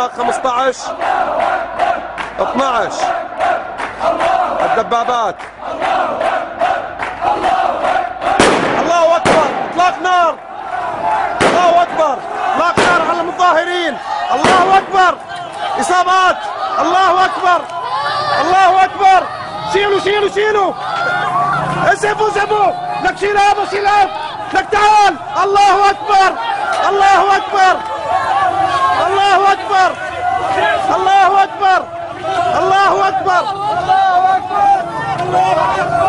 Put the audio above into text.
العراق 15 12 الدبابات. الله أكبر، إطلاق نار، الله أكبر، إطلاق نار على المتظاهرين، الله أكبر، إصابات، الله أكبر، الله أكبر، شيلوا شيلوا شيلوا، اسحبوا اسحبوا، لك شيل هذا شيل هذا، لك تعال، الله أكبر، الله أكبر، الله أكبر، الله أكبر، الله أكبر، الله أكبر، الله أكبر.